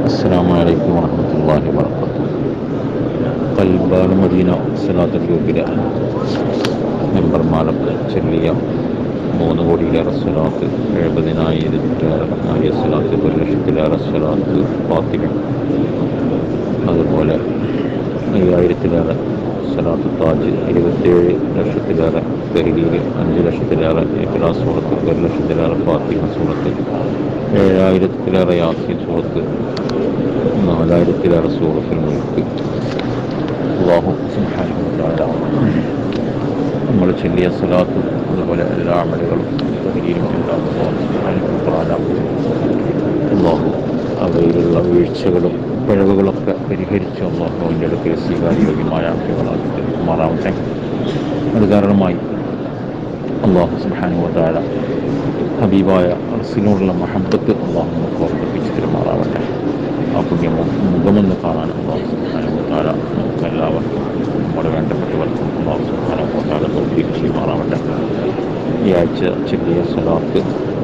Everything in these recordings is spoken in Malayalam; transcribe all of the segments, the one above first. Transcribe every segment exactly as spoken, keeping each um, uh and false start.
السلام عليكم ورحمة الله وبركاته. قلبان മദീന സലാത്ത് ഗ്രൂപ്പിലെ മെമ്പർമാരൊക്കെ ചൊല്ലിയ മൂന്ന് കോടിയിലേറെ സ്വലാത്ത്, എഴുപതിനായിരത്തിലേറെ ആയ സ്വലാത്ത്, ഒരു ലക്ഷത്തിലേറെ സ്വലാത്ത് ഫാത്തിമ, അതുപോലെ അയ്യായിരത്തിലേറെ സ്വലാത്ത് താജ്, ഇരുപത്തിയേഴ് ലക്ഷത്തിലേറെ തെഹ്ലീൽ, അഞ്ച് ലക്ഷത്തിലേറെ ഇഖ്ലാസ് സൂറത്ത്, ഒരു ലക്ഷത്തിലേറെ ഫാത്തിമ സൂറത്ത്, ഏഴായിരത്തിലേറെ യാസീൻ സൂറത്ത്, നാലായിരത്തിലേറെ സൂറത്തുൽ മുൽക്ക്. അല്ലാഹു സുബ്ഹാനഹു വ തആല നമ്മൾ ചൊല്ലിയ സ്വലാത്തും അതുപോലെ എല്ലാ അമലുകളും തഹ്ലീലും എല്ലാം അല്ലാഹു സുബ്ഹാനഹു വ തആല അല്ലാഹു അവയിലുള്ള വീഴ്ചകളും പിഴവുകളൊക്കെ പരിഹരിച്ച് അല്ലാഹുവിൻ്റെ അടുക്കൽ സ്വീകാര്യോഗ്യമായ അമലുകളാക്കി തീർക്കുമാറാവട്ടെ. അത് കാരണമായി അല്ലാഹു സുബ്ഹാനഹു വ തആല ഹബീബായ റസൂലിനോടുള്ള മഹബ്ബത്ത് അല്ലാഹു നമുക്ക് വർദ്ധിപ്പിച്ച് തരുമാറാവട്ടെ. ആ പുണ്യ മുഖമൊന്ന് കാണാൻ അല്ലാഹു സുബ്ഹാനഹു വ തആല നമുക്ക് എല്ലാവർക്കും നമ്മുടെ വേണ്ടപ്പെട്ടവർക്കും അല്ലാഹു സുബ്ഹാനഹു വ തആല തൗഫീഖ് ചെയ്യുമാറാവട്ടെ. ഈ ആഴ്ച ചൊല്ലിയ സ്വലാത്ത്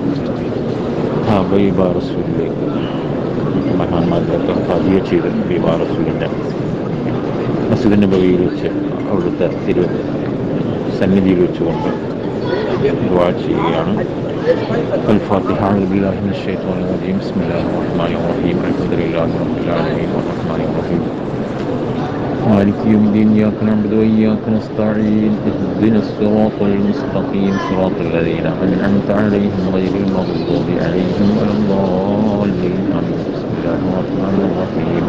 ഹബീബായ റസൂലിലേക്ക് മഹാന്മാരിലൊക്കെ ഹദിയ ചെയ്ത് ഹബീബായ റസൂലിൻ്റെ മസ്ജിദ് നബവിയിൽ വെച്ച് അവിടുത്തെ തിരു സന്നിധിയിൽ വെച്ചുകൊണ്ട് ദുആ ചെയ്യുകയാണ്. الفاتحة. أعوذ بالله من الشيطان الرجيم. بسم الله الرحمن الرحيم. الحمد لله رب العالمين الرحمن الرحيم مالك يوم الدين. إياك نعبد وإياك نستعين. اهدنا الصراط المستقيم صراط الذين أنعمت عليهم غير المغضوب عليهم ولا الضالين. بسم الله الرحمن الرحيم.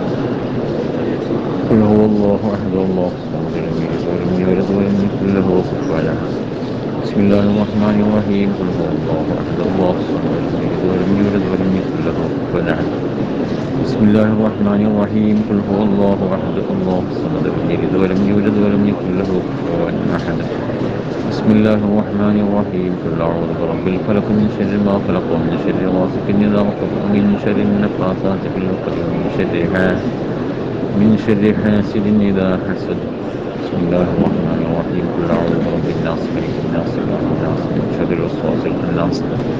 قل هو الله أحد الله الصمد لم يلد ولم يولد ولم يكن له كفوا أحد. بسم الله الرحمن الرحيم. قل هو الله أحد الله الصمد لم يلد ولم يولد ولم يكن له كفوا أحد. بسم الله الرحمن الرحيم. قل هو الله أحد الله الصمد لم يلد ولم يولد ولم يكن له كفوا أحد. بسم الله الرحمن الرحيم. قل أعوذ برب الفلق من شر ما خلق ومن شر غاسق إذا وقب ومن شر النفاثات في العقد ومن شر حاسد من شر حاسد إذا حسد. بسم الله الرحمن الرحيم. قل أعوذ برب الناس ملك الناس إله الناس من شر الوسواس الخناس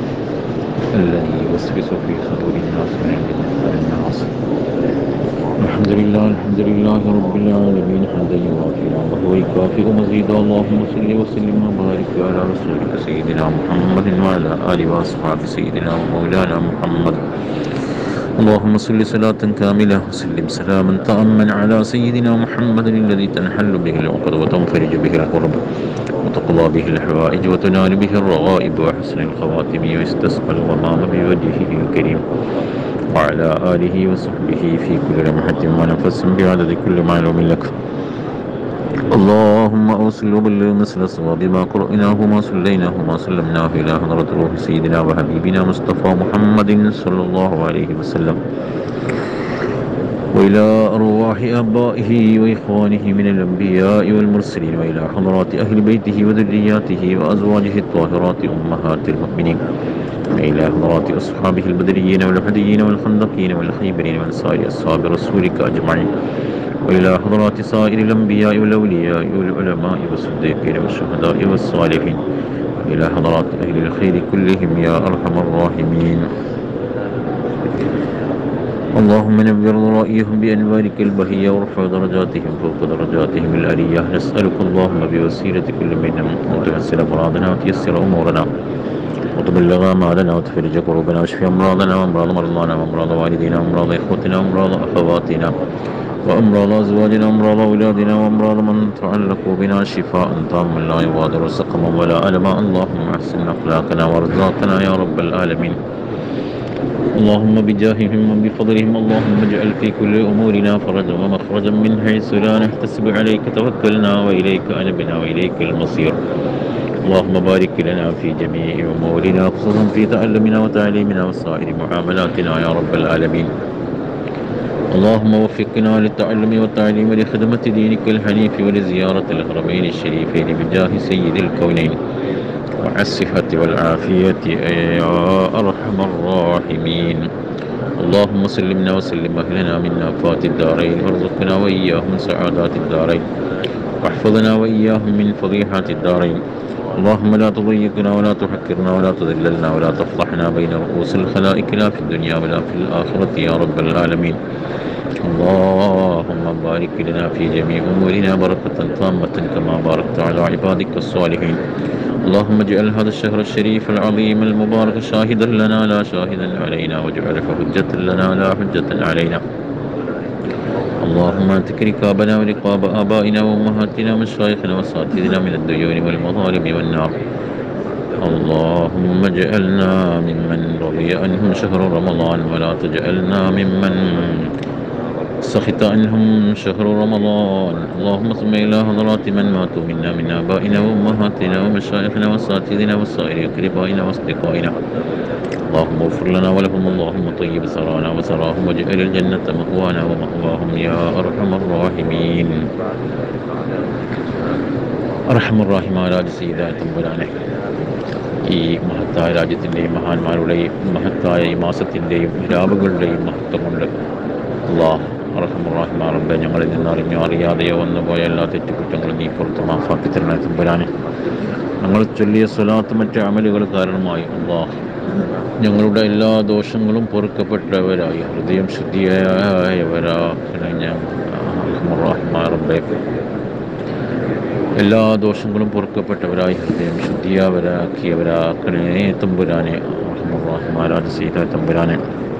الذي يوسوس في صدور الناس من الناس. الحمد لله الحمد لله رب العالمين حمدا يوافي نعمه ويكافئ مزيدا. اللهم صل وسلم وبارك على رسولك سيدنا محمد وعلى آله وأصحاب سيدنا ومولانا محمد. اللهم صل صلاة كاملة وسلم سلاما تاما على سيدنا محمد الذي تنحل به العقد وتنفرج به الكرب وتقضى به الحوائج وتنال به الرغائب وحسن الخواتم ويستسقى الغمام بوجهه الكريم وعلى آله وصحبه في كل لمحة ونفس بعدد كل معلوم لك. اللهم أوصل وبلغ مثل الصواب ما قرأناه ما صليناه ما سلمناه إلى حضرة روح سيدنا وحبيبنا مصطفى محمد صلى الله عليه وسلم وإلى أرواح آبائه وإخوانه من الأنبياء والمرسلين وإلى حضرات أهل بيته وذرياته وأزواجه الطاهرات أمهات المؤمنين وإلى حضرات أصحابه البدريين والأحديين والخندقين والخيبرين وسائر أصحاب رسولك أجمعين وإلى حضرات سائر الأنبياء والأولياء والعلماء والصديقين والشهداء والصالحين وإلى حضرات أهل الخير كلهم يا أرحم الراحمين. اللهم نبر رأيهم بأنوارك البهية وارفع درجاتهم فوق درجاتهم العلية. نسألك اللهم بوسيلة كل منهم أن تحسن مرادنا وتيسر أمورنا وتبلغ أمالنا وتفرج كروبنا واشفي أمراضنا وأمراض مرضانا وأمراض والدينا وأمراض إخوتنا وأمراض أخواتنا وأمراض أزواجنا وأمراض أولادنا وأمراض من تعلقوا بنا شفاء تاما لا يغادر سقما ولا ألما. اللهم أحسن أخلاقنا وأرزاقنا يا رب العالمين. اللهم بجاههم وبفضلهم اللهم اجعل في كل أمورنا فرجا ومخرجا من حيث لا نحتسب. عليك توكلنا وإليك أنبنا وإليك المصير. اللهم بارك لنا في جميع أمورنا خصوصا في تعلمنا وتعليمنا وسائر معاملاتنا يا رب العالمين. اللهم وفقنا للتعلم والتعليم لخدمة دينك الحنيف ولزيارة الحرمين الشريفين بجاه سيد الكونين مع الصحة والعافية يا أرحم الراحمين. اللهم سلمنا وسلم أهلنا من آفات الدارين وارزقنا وإياهم سعادات الدارين واحفظنا وإياهم من فضيحات الدارين اللهم لا تضيقنا ولا تحكرنا ولا تذللنا ولا تفضحنا بين رؤوس الخلائق لا في الدنيا ولا في الآخرة يا رب العالمين. اللهم بارك لنا في جميع أمورنا بركة تامة كما باركت على عبادك الصالحين. اللهم اجعل هذا الشهر الشريف العظيم المبارك شاهدا لنا لا شاهدا علينا، واجعله حجة لنا لا حجة علينا. اللهم انتك رقابنا ورقاب آبائنا وأمهاتنا ومشايخنا وأساتذتنا من الديون والمظالم والنار. اللهم اجعلنا ممن رضي عنهم شهر رمضان ولا تجعلنا ممن سخط عنهم شهر رمضان. اللهم ثم إلى حضرات من ماتوا منا من آبائنا وأمهاتنا ومشايخنا وأساتذتنا وسائر أقربائنا وأصدقائنا، اللهم اغفر لنا ولهم. اللهم طيب ثرانا وثراهم واجعل الجنة مأوانا ومأواهم يا أرحم الراحمين. അർഹമുർ-റഹീമായ രാജസീതായ തമ്പുരാനെ, ഈ മഹത്തായ രാജ്യത്തിൻ്റെയും മഹാന്മാരുടെയും മഹത്തായ ഈ മാസത്തിൻ്റെയും രാവുകളുടെയും മഹത്വം കൊണ്ട് അല്ലാഹ് അർഹമുർ-റഹീമായ റബ്ബേ, ഞങ്ങളിൽ നിന്ന് അറിഞ്ഞോ അറിയാതെയോ വന്നുപോയ എല്ലാ തെറ്റുകുറ്റങ്ങളും നീ പുറത്ത് മാഫാക്കി തരണേ തമ്പുരാനെ. ഞങ്ങൾ ചൊല്ലിയ സ്വലാത്ത് മറ്റ് അമലുകൾ കാരണമായി അല്ലാഹ് ഞങ്ങളുടെ എല്ലാ ദോഷങ്ങളും പൊറുക്കപ്പെട്ടവരായി ഹൃദയം ശുദ്ധിയായവരാക്കണേ. ഞാൻ അർഹമുർ-റഹീമായ റബ്ബേ, എല്ലാ ദോഷങ്ങളും പൊറുക്കപ്പെട്ടവരായി ഹൃദയം ശുദ്ധിയാവരാക്കിയവരാക്കണേ തമ്പുരാനെ. അർഹമുർ-റഹീമായ രാജസീതായ തമ്പുരാനെ,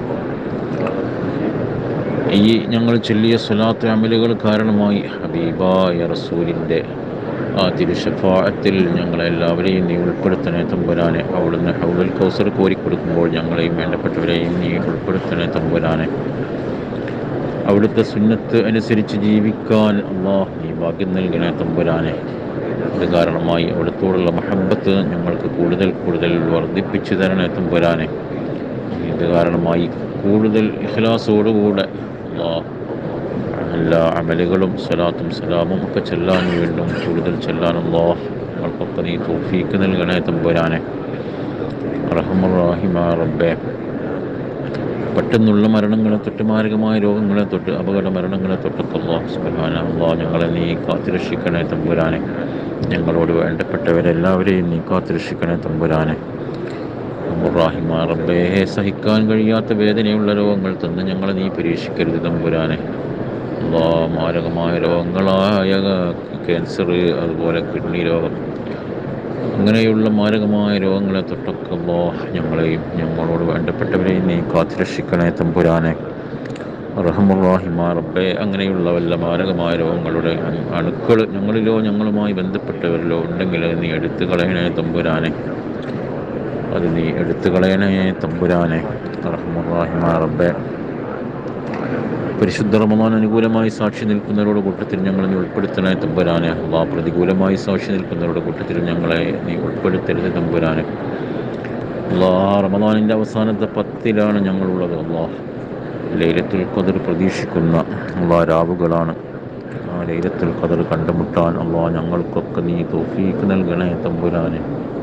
ഈ ഞങ്ങൾ ചൊല്ലിയ സ്വലാത്ത് അമലുകൾ കാരണമായി ഹബീബായ റസൂലിൻ്റെ ആ തിരുശഫാഅത്തിൽ ഞങ്ങളെല്ലാവരെയും നീ ഉൾപ്പെടുത്തണേ തമ്പുരാനെ. അവിടുന്ന് ഹൗലുൽ കൗസർ കോരിക്കൊടുക്കുമ്പോൾ ഞങ്ങളെയും വേണ്ടപ്പെട്ടവരെയും നീ ഉൾപ്പെടുത്തണേ തമ്പുരാനെ. അവിടുത്തെ സുന്നത്ത് അനുസരിച്ച് ജീവിക്കാൻ അല്ലാഹ് നീ ഭാഗ്യം നൽകണേ തമ്പുരാനെ. അത് കാരണമായി അവിടുത്തോടുള്ള മഹബ്ബത്ത് ഞങ്ങൾക്ക് കൂടുതൽ കൂടുതൽ വർദ്ധിപ്പിച്ചു തരണേ തമ്പുരാനെ. ഇത് കാരണമായി കൂടുതൽ ഇഖ്ലാസോടുകൂടെ അല്ലാഹ് എല്ലാ അമലുകളും സ്വലാത്തും സലാമും ഒക്കെ ചെല്ലാൻ വീണ്ടും കൂടുതൽ ചെല്ലാൻ അല്ലാഹ് ഞങ്ങൾക്കൊക്കെ നീ തൗഫീക്ക് നൽകണേ തമ്പുരാനെ. അർഹമുർ-റഹീമായ റബ്ബേ, പെട്ടെന്നുള്ള മരണങ്ങളെ തൊട്ട് മാരകമായ രോഗങ്ങളെ തൊട്ട് അപകട മരണങ്ങളെ തൊട്ടൊക്കെ അല്ലാഹ് സുബ്ഹാനഹു അല്ലാഹ് ഞങ്ങളെ നീ കാത്തുരക്ഷിക്കണേ തമ്പുരാനെ. ഞങ്ങളോട് വേണ്ടപ്പെട്ടവരെല്ലാവരെയും നീ കാത്തുരക്ഷിക്കണേ തമ്പുരാനെ. അർഹമുർ-റഹീമായ റബ്ബേ, സഹിക്കാൻ കഴിയാത്ത വേദനയുള്ള രോഗങ്ങൾ തന്ന് ഞങ്ങളെ നീ പരീക്ഷിക്കരുത് തമ്പുരാനെ. അല്ലാഹ് മാരകമായ രോഗങ്ങളായ ക്യാൻസർ, അതുപോലെ കിഡ്നി രോഗം, അങ്ങനെയുള്ള മാരകമായ രോഗങ്ങളെ തൊട്ടൊക്കെ അല്ലാഹ് ഞങ്ങളെയും ഞങ്ങളോട് വേണ്ടപ്പെട്ടവരെയും നീ കാത്തുരക്ഷിക്കണേ തമ്പുരാനെ. അർഹമുർ-റഹീമായ റബ്ബേ, അങ്ങനെയുള്ള വല്ല മാരകമായ രോഗങ്ങളുടെ അണുക്കൾ ഞങ്ങളിലോ ഞങ്ങളുമായി ബന്ധപ്പെട്ടവരിലോ ഉണ്ടെങ്കിൽ നീ എടുത്തു കളയണേ തമ്പുരാനെ. അത് നീ എടുത്തു കളയണേ തമ്പുരാനെ. അർഹമുർ-റഹീമായ റബ്ബേ, പരിശുദ്ധ റമദാൻ അനുകൂലമായി സാക്ഷി നിൽക്കുന്നവരുടെ കൂട്ടത്തിൽ ഞങ്ങളെ നീ ഉൾപ്പെടുത്തണേ തമ്പുരാനെ. അല്ലാഹ് പ്രതികൂലമായി സാക്ഷി നിൽക്കുന്നവരുടെ കൂട്ടത്തിൽ ഞങ്ങളെ നീ ഉൾപ്പെടുത്തരുത് തമ്പുരാനെ. അല്ലാഹ് റമദാനിൻ്റെ അവസാനത്തെ പത്തിലാണ് ഞങ്ങളുള്ളത്. അല്ലാഹ് ലൈലത്തുൽ ഖദർ പ്രതീക്ഷിക്കുന്ന അല്ലാഹ് രാവുകളാണ്. ആ ലൈലത്തുൽ ഖദർ കണ്ടുമുട്ടാൻ അല്ലാഹ് ഞങ്ങൾക്കൊക്കെ നീ തൗഫീക്ക് നൽകണേ തമ്പുരാനെ.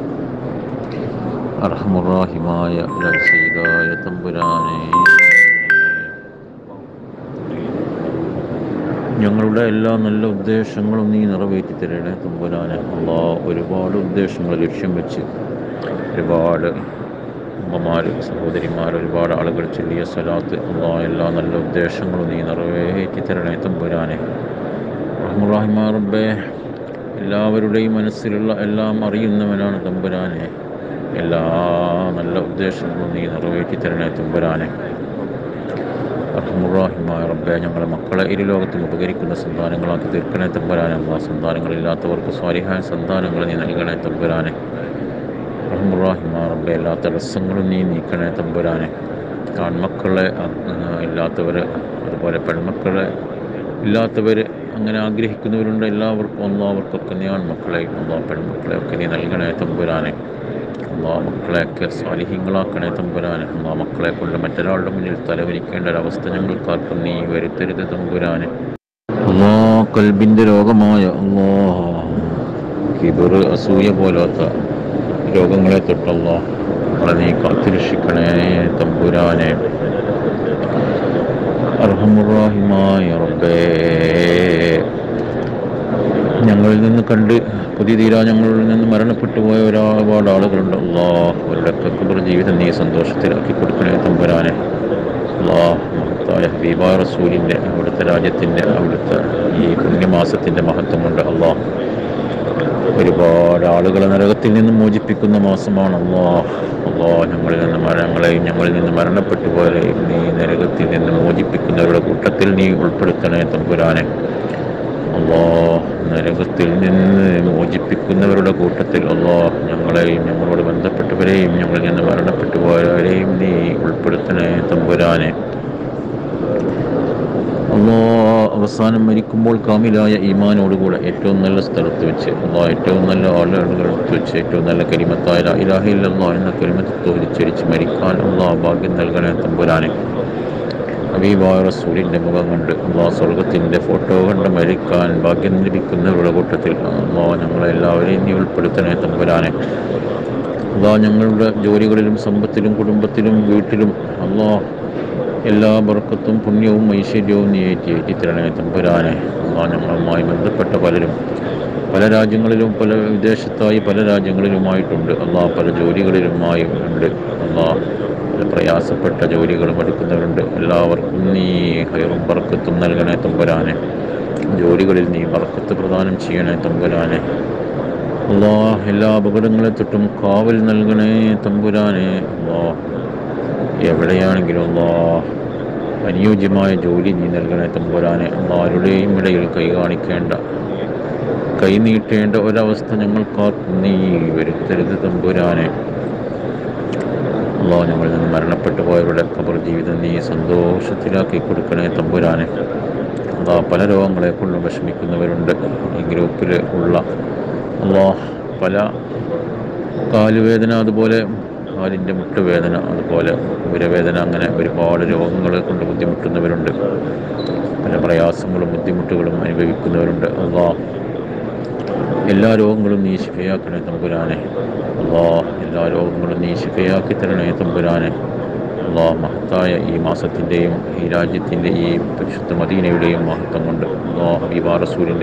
അർഹമുർ-റഹീമായ രാജസീതായ തമ്പുരാനെ, ഞങ്ങളുടെ എല്ലാ നല്ല ഉദ്ദേശങ്ങളും നീ നിറവേറ്റി തരണേ തമ്പുരാനെ. അല്ലാഹ് ഒരുപാട് ഉദ്ദേശങ്ങൾ ലക്ഷ്യം വെച്ച് ഒരുപാട് അമ്മമാർ, സഹോദരിമാർ, ഒരുപാട് ആളുകൾ ചൊല്ലിയ സ്വലാത്ത് അല്ലാഹ് എല്ലാ നല്ല ഉദ്ദേശങ്ങളും നീ നിറവേറ്റി തരണേ തമ്പുരാനെ. റഹ്മുർ-റഹീമായ റബ്ബേ, എല്ലാവരുടെയും മനസ്സിലുള്ള എല്ലാം അറിയുന്നവനാണ് തമ്പുരാനെ. എല്ലാ നല്ല ഉദ്ദേശങ്ങളും നീ നിറവേറ്റി തരണേ തമ്പുരാനെ. റഹ്മുർ-റഹീമായ റബ്ബേ, ഞങ്ങളെ മക്കളെ ഇരു ലോകത്തും ഉപകരിക്കുന്ന സന്താനങ്ങളാക്കി തീർക്കണേ തമ്പുരാനെ. അല്ലാഹ് സന്താനങ്ങളില്ലാത്തവർക്ക് സ്വാലിഹായ സന്താനങ്ങൾ നീ നൽകണേ തമ്പുരാനെ. റഹ്മുർ-റഹീമായ റബ്ബേ, എല്ലാ തടസ്സങ്ങളും നീ നീക്കണേ തമ്പുരാനെ. ആൺമക്കളെ ഇല്ലാത്തവർ, അതുപോലെ പെൺമക്കളെ ഇല്ലാത്തവർ, അങ്ങനെ ആഗ്രഹിക്കുന്നവരുണ്ട്. എല്ലാവർക്കും അല്ലാഹ് അവർക്കൊക്കെ നീ ആൺമക്കളെയും അല്ലാഹ് പെൺമക്കളെയൊക്കെ നീ നൽകണേ തമ്പുരാനെ. അല്ലാഹ് മക്കളെയൊക്കെ സ്വാലിഹീങ്ങളാക്കണേ തമ്പുരാനെ. അല്ലാഹ് മക്കളെ കൊണ്ട് മറ്റൊരാളുടെ മുന്നിൽ തലവരിക്കേണ്ട ഒരവസ്ഥ ഞങ്ങൾക്കാർക്കും നീ വരുത്തരുത് തമ്പുരാനെ. അല്ലാഹ് കൽബിൻ്റെ രോഗമായ അല്ലാഹ് കിബർ, അസൂയ പോലാത്ത രോഗങ്ങളെ തൊട്ടല്ല നമ്മളെ നീ കാത്തുരക്ഷിക്കണേ തമ്പുരാനെ. അർഹമുർ-റഹീമായ റബ്ബേ, ഞങ്ങൾ ഞങ്ങളിൽ നിന്ന് കണ്ട് പുതിയ തീരാ ഞങ്ങളിൽ നിന്ന് മരണപ്പെട്ടു പോയ ഒരുപാട് ആളുകളുണ്ട്. അല്ലാഹ് അവരുടെയൊക്കെ ഖബർ ജീവിതം നീ സന്തോഷത്തിലാക്കി കൊടുക്കണേ തമ്പുരാനെ. അല്ലാഹ് മഹത്തായ ഹബീബായ റസൂലിൻ്റെ അവിടുത്തെ രാജ്യത്തിൻ്റെ അവിടുത്തെ ഈ പുണ്യമാസത്തിൻ്റെ മഹത്വം കൊണ്ട് അല്ലാഹ് ഒരുപാട് ആളുകളെ നരകത്തിൽ നിന്ന് മോചിപ്പിക്കുന്ന മാസമാണ്. അല്ലാഹ് അല്ലാഹ് ഞങ്ങളിൽ നിന്ന് മരണങ്ങളെയും ഞങ്ങളിൽ നിന്ന് മരണപ്പെട്ടു പോയവരെയും നീ നരകത്തിൽ നിന്ന് മോചിപ്പിക്കുന്നവരുടെ കൂട്ടത്തിൽ നീ ഉൾപ്പെടുത്തണേ തമ്പുരാനെ. അല്ലാഹ് നരകത്തിൽ നിന്ന് മോചിപ്പിക്കുന്നവരുടെ കൂട്ടത്തിൽ അല്ലാഹ് ഞങ്ങളെയും ഞങ്ങളോട് ബന്ധപ്പെട്ടവരെയും ഞങ്ങളിൽ നിന്ന് മരണപ്പെട്ടു പോയവരെയും നീ ഉൾപ്പെടുത്തണേ തമ്പുരാനെ. അല്ലാഹ് അവസാനം മരിക്കുമ്പോൾ കാമിലായ ഈമാനോടുകൂടെ ഏറ്റവും നല്ല സ്ഥലത്ത് വെച്ച് അല്ലാഹ് ഏറ്റവും നല്ല ആളുകളടുത്ത് വെച്ച് ഏറ്റവും നല്ല കലിമത്തായ ലാ ഇലാഹ ഇല്ലല്ലാഹ് എന്ന കലിമത്ത് ഉച്ചരിച്ച് മരിക്കാൻ അല്ലാഹ് ഭാഗ്യം നൽകണേ തമ്പുരാനെ. ഹബീബായ റസൂലിൻ്റെ മുഖം കണ്ട് അല്ലാഹ് സ്വർഗത്തിൻ്റെ ഫോട്ടോ കണ്ട് മരിക്കാൻ ഭാഗ്യം ലഭിക്കുന്നവരുടെ കൂട്ടത്തിൽ അല്ലാഹ് ഞങ്ങളെല്ലാവരെയും നീ ഉൾപ്പെടുത്തണേ തമ്പുരാനെ. അല്ലാഹ് ഞങ്ങളുടെ ജോലികളിലും സമ്പത്തിലും കുടുംബത്തിലും വീട്ടിലും അല്ലാഹ് എല്ലാ ബർക്കത്തും പുണ്യവും ഐശ്വര്യവും നീ ഏറ്റി ഏറ്റിത്തരണേ തമ്പുരാനെ. അല്ലാഹ് ഞങ്ങളുമായി ബന്ധപ്പെട്ട പലരും പല രാജ്യങ്ങളിലും പല വിദേശത്തായി പല രാജ്യങ്ങളിലുമായിട്ടുണ്ട്. അല്ലാഹ് പല ജോലികളിലുമായി ഉണ്ട്. അല്ലാഹ് പല പ്രയാസപ്പെട്ട ജോലികളും എടുക്കുന്നവരുണ്ട്. എല്ലാവർക്കും നീ ഹൈറും ബർക്കത്തും നൽകണേ തമ്പുരാനെ. ജോലികളിൽ നീ ബർക്കത്ത് പ്രദാനം ചെയ്യണേ തമ്പുരാനെ. അല്ലാഹ് എല്ലാ അപകടങ്ങളെ തൊട്ടും കാവൽ നൽകണേ തമ്പുരാനെ. അല്ലാഹ് എവിടെയാണെങ്കിലും അല്ലാഹ് അനുയോജ്യമായ ജോലി നീ നൽകണേ തമ്പുരാനെ. അല്ലാഹ് ആരുടെയും ഇടയിൽ കൈ കാണിക്കേണ്ട കൈ നീട്ടേണ്ട ഒരവസ്ഥ ഞങ്ങൾക്ക് നീ വരുത്തരുത് തമ്പുരാനെ. അല്ലാഹ് ഞങ്ങളിൽ നിന്ന് മരണപ്പെട്ടു പോയവരുടെ ഖബർ ജീവിതം നീ സന്തോഷത്തിലാക്കി കൊടുക്കണേ തമ്പുരാനെ. അല്ലാഹ് പല രോഗങ്ങളെ കൊണ്ട് വിഷമിക്കുന്നവരുണ്ട് ഈ ഗ്രൂപ്പിൽ ഉള്ള. അല്ലാഹ് പല കാലുവേദന, അതുപോലെ കാലിൻ്റെ മുട്ടുവേദന, അതുപോലെ ഉരവേദന, അങ്ങനെ ഒരുപാട് രോഗങ്ങളെ കൊണ്ട് ബുദ്ധിമുട്ടുന്നവരുണ്ട്. പല പ്രയാസങ്ങളും ബുദ്ധിമുട്ടുകളും അനുഭവിക്കുന്നവരുണ്ട്. അല്ലാഹ് എല്ലാ രോഗങ്ങളും നീ ശിഫയാക്കണേ തമ്പുരാനെ. അല്ലാഹ് എല്ലാ രോഗങ്ങളും നീ ശിഫയാക്കി തരണേ തമ്പുരാനെ. അല്ലാഹ് മഹത്തായ ഈ മാസത്തിൻ്റെയും ഈ രാജ്യത്തിൻ്റെ ഈ പരിശുദ്ധ മദീനയുടെയും മഹത്വം കൊണ്ട് അല്ലാഹ് ഹബീബാ റസൂലിൻ്റെ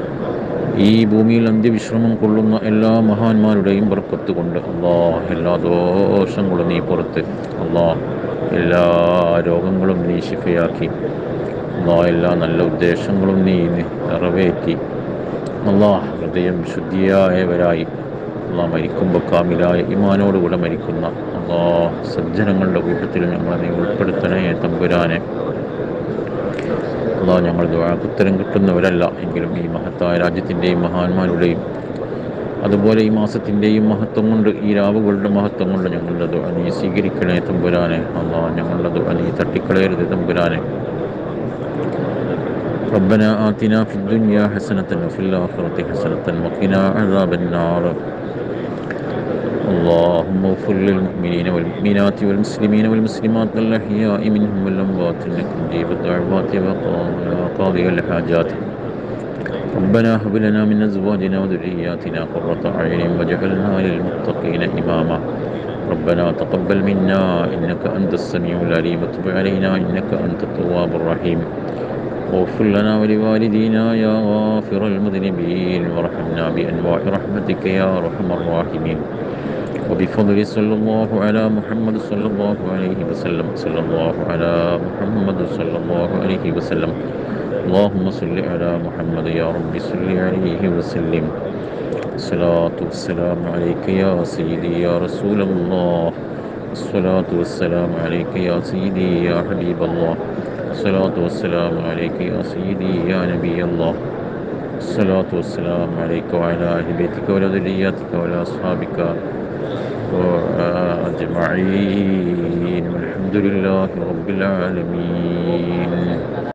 ഈ ഭൂമിയിൽ അന്ത്യവിശ്രമം കൊള്ളുന്ന എല്ലാ മഹാന്മാരുടെയും ബർക്കത്ത് കൊണ്ട് അല്ലാഹ് എല്ലാ ദോഷങ്ങളും നീ പുറത്ത് അല്ലാഹ് എല്ലാ രോഗങ്ങളും നീ ശിഫയാക്കി അല്ലാഹ് എല്ലാ നല്ല ഉദ്ദേശങ്ങളും നീ നിറവേറ്റി അല്ലാഹ് ഹൃദയം ശുദ്ധിയായവരായി അല്ലാഹ് മരിക്കുമ്പോൾ കാമിലായ ഈമാനോടുകൂടെ മരിക്കുന്ന അല്ലാഹ് സജ്ജനങ്ങളുടെ കൂട്ടത്തിൽ ഞങ്ങളെ നീ ഉൾപ്പെടുത്തണേ തമ്പുരാനെ. അല്ലാഹ് ഞങ്ങൾ ദുആക്ക് ഉത്തരം കിട്ടുന്നവരല്ല എങ്കിലും ഈ മഹത്തായ രാജ്യത്തിൻ്റെയും മഹാന്മാരുടെയും അതുപോലെ ഈ മാസത്തിൻ്റെയും മഹത്വം കൊണ്ട് ഈ രാവുകളുടെ മഹത്വം കൊണ്ട് ഞങ്ങളുടെ ദുആ നീ സ്വീകരിക്കണേ തമ്പുരാനെ. അല്ലാഹ് ഞങ്ങളുടെ ദുആ നീ തട്ടിക്കളയരുത് തമ്പുരാനെ. ربنا آتنا في الدنيا حسنة وفي الآخرة حسنة وقنا عذاب النار. اللهم اغفر للمؤمنين والمؤمنات والمسلمين والمسلمات الأحياء منهم والأموات إنك مجيب الدعوات وقاضي الحاجات. ربنا هب لنا من أزواجنا وذرياتنا قرة أعين واجعلنا للمتقين إماما. ربنا تقبل منا إنك أنت السميع العليم وتب علينا إنك أنت التواب الرحيم. واغفر لنا ولوالدينا يا غافر المذنبين وارحمنا بأنواع رحمتك يا أرحم الراحمين. وبفضل صلى الله على محمد صلى الله عليه وسلم صلى الله على محمد صلى الله عليه وسلم. اللهم صل على محمد يا رب صل عليه وسلم. الصلاة والسلام عليك يا سيدي يا رسول الله. الصلاة والسلام عليك يا سيدي يا حبيب الله. الصلاة والسلام عليك يا سيدي يا نبي الله. الصلاة والسلام عليك وعلى أهل بيتك وذرياتك وعلى أصحابك أجمعين والحمد لله رب العالمين.